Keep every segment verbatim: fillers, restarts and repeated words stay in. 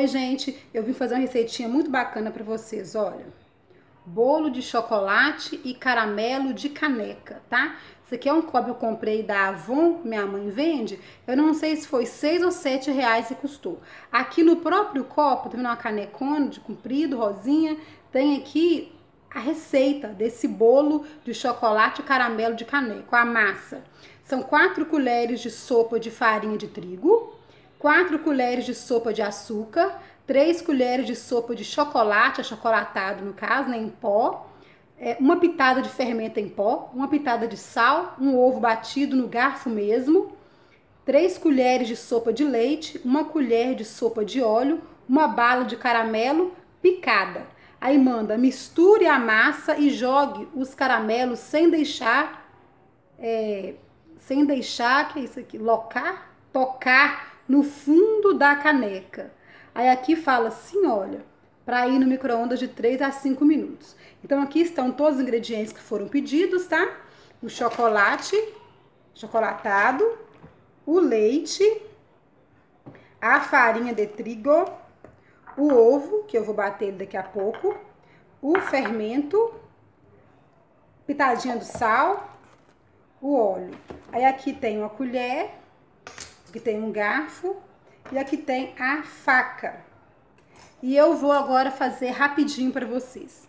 Oi, gente, eu vim fazer uma receitinha muito bacana para vocês, olha. Bolo de chocolate e caramelo de caneca, tá? Isso aqui é um copo que eu comprei da Avon, minha mãe vende. Eu não sei se foi seis ou sete reais que custou. Aqui no próprio copo, tá vendo uma canecona de comprido, rosinha, tem aqui a receita desse bolo de chocolate e caramelo de caneca, a massa. São quatro colheres de sopa de farinha de trigo, quatro colheres de sopa de açúcar, três colheres de sopa de chocolate, achocolatado no caso, né, em pó, é, uma pitada de fermento em pó, uma pitada de sal, um ovo batido no garfo mesmo, três colheres de sopa de leite, uma colher de sopa de óleo, uma bala de caramelo picada. Aí manda, misture a massa e jogue os caramelos sem deixar, é, sem deixar, que é isso aqui, locar, tocar no fundo da caneca. Aí aqui fala assim, olha, para ir no micro-ondas de três a cinco minutos. Então aqui estão todos os ingredientes que foram pedidos, tá? O chocolate, chocolatado, o leite, a farinha de trigo, o ovo, que eu vou bater daqui a pouco, o fermento, pitadinha do sal, o óleo. Aí aqui tem uma colher, aqui tem um garfo e aqui tem a faca. E eu vou agora fazer rapidinho para vocês.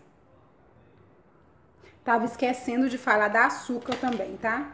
Tava esquecendo de falar da açúcar também, tá?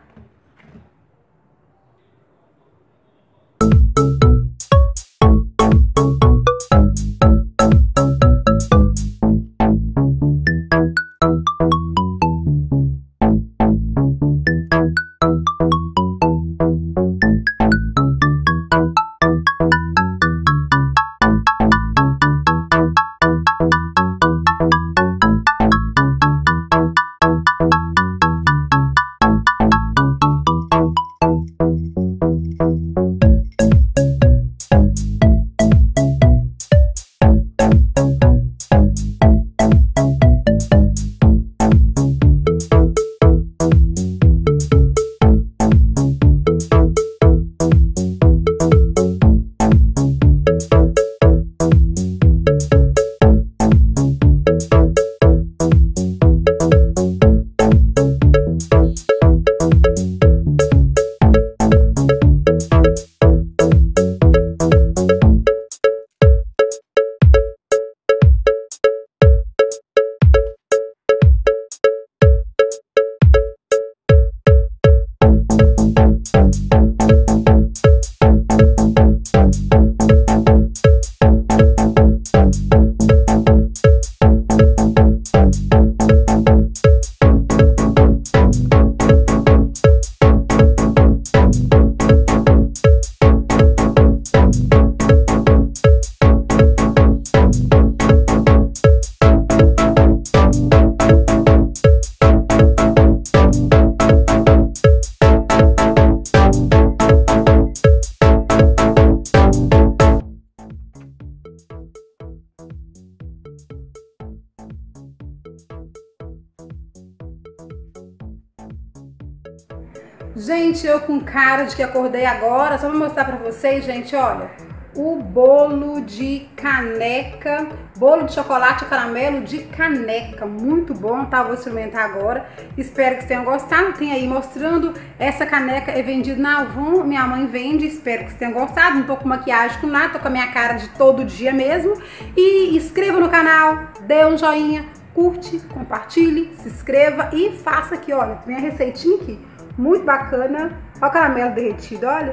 Gente, eu com cara de que acordei agora, só vou mostrar pra vocês, gente, olha, o bolo de caneca, bolo de chocolate e caramelo de caneca, muito bom, tá? Vou experimentar agora, espero que vocês tenham gostado. Tem aí mostrando, essa caneca é vendida na Avon, minha mãe vende, espero que vocês tenham gostado. Não tô com maquiagem com nada, tô com a minha cara de todo dia mesmo. E inscreva no canal, dê um joinha, curte, compartilhe, se inscreva e faça aqui, olha, minha receitinha aqui. Muito bacana. Olha o caramelo derretido, olha.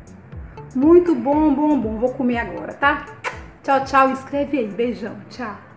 Muito bom, bom, bom. Vou comer agora, tá? Tchau, tchau. Inscreve aí. Beijão. Tchau.